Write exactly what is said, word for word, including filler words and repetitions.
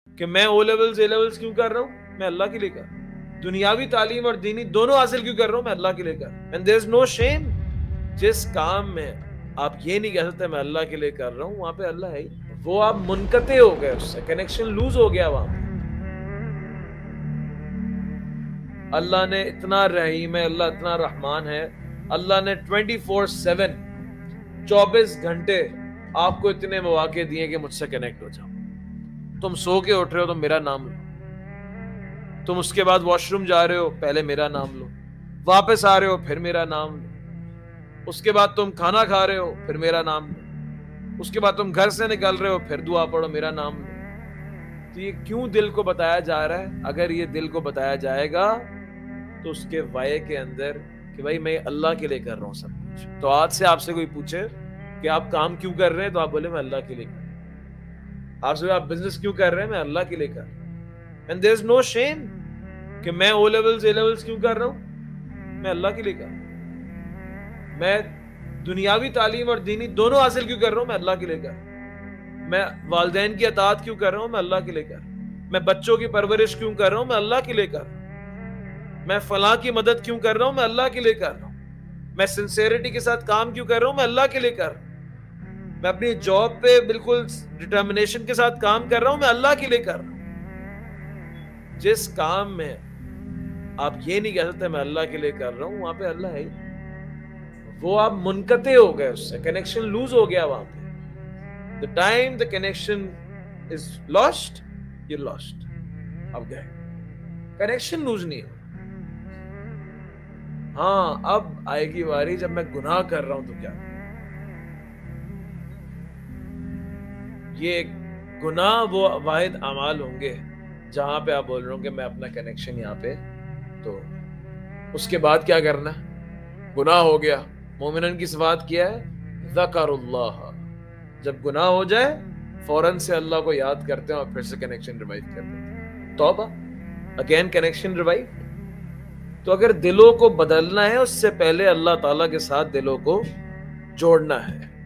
کہ میں O levels A levels کیوں کر رہا ہوں؟ میں اللہ کے لیے کر رہا ہوں. دنیاوی تعلیم اور دینی دونوں حاصل کیوں کر رہا ہوں؟ میں اللہ کے لیے کر رہا ہوں. And there's no shame. جس کام میں آپ یہ نہیں کہہ سکتے میں اللہ کے لیے کر رہا ہوں، وہاں پہ اللہ ہے ہی. وہ آپ منقطع ہو گئے، اس سے کنیکشن لوز ہو گیا. وہاں پہ اللہ نے اتنا رحیم ہے، اللہ اتنا رحمان ہے. اللہ نے ٹوینٹی فور سیون چوبیس گھنٹے آپ کو اتنے مواقع دیے کہ مجھ سے کنیکٹ ہو جاؤ. تم سو کے اٹھ رہے ہو تو میرا نام لو، تم اس کے بعد واش روم جا رہے ہو پہلے میرا نام لو، واپس آ رہے ہو پھر میرا نام لو، اس کے بعد تم کھانا کھا رہے ہو پھر میرا نام لو، اس کے بعد تم گھر سے نکل رہے ہو پھر دعا پڑھو میرا نام لو. تو یہ کیوں دل کو بتایا جا رہا ہے؟ اگر یہ دل کو بتایا جائے گا تو اس کے وائے کے اندر کہ بھائی میں اللہ کے لیے کر رہا ہوں سب کچھ. تو آج سے آپ سے کوئی پوچھے کہ آپ کام کیوں کر رہے ہیں تو آپ بولے میں اللہ کے لیے کر رہا ہوں. آپ سے آپ بزنس کیوں کر رہے ہیں؟ میں اللہ کے لیے کر رہا ہوں. And there's no shame کہ میں او لیولز اے لیولز کیوں کر رہا ہوں؟ میں اللہ کے لیے کر رہا ہوں. میں دنیاوی تعلیم اور دینی دونوں حاصل کیوں کر رہا ہوں؟ میں اللہ کے لیے کر رہا ہوں. میں والدین کی اطاعت کیوں کر رہا ہوں؟ میں اللہ کے لیے کر رہا ہوں. میں بچوں کی پرورش کیوں کر رہا ہوں؟ میں اللہ کے لیے کر رہا ہوں. میں فلاں کی مدد کیوں کر رہا ہوں؟ میں اللہ کے لیے کر رہا ہوں. میں سنسیئرٹی کے ساتھ کام کیوں کر رہا ہوں؟ میں اللہ کے لیے کر رہا ہوں. میں اپنی جاب پہ بالکل ڈٹرمنیشن کے ساتھ کام کر رہا ہوں، میں اللہ کے لیے کر رہا ہوں. جس کام میں آپ یہ نہیں کہہ سکتے میں اللہ کے لیے کر رہا ہوں، وہاں پہ اللہ ہے ہی. وہ آپ منقطع ہو گئے، اس سے کنیکشن لوز ہو گیا. وہاں پہ the time the connection is lost, you're lost. اب گئے، کنیکشن لوز نہیں ہو. ہاں اب آئے گی باری جب میں گناہ کر رہا ہوں تو کیا؟ یہ گناہ وہ واحد اعمال ہوں گے جہاں پہ آپ بول رہے ہوں کہ میں اپنا کنیکشن یہاں پہ. تو اس کے بعد کیا کرنا ہے؟ گناہ ہو گیا، مومنن کی صفات کیا ہے؟ ذکر اللہ. جب گناہ ہو جائے فوراً سے اللہ کو یاد کرتے ہیں اور پھر سے کنیکشن ریوائیو کرتے ہیں. توبہ، اگین کنیکشن ریوائیو. تو اگر دلوں کو بدلنا ہے اس سے پہلے اللہ تعالیٰ کے ساتھ دلوں کو جوڑنا ہے.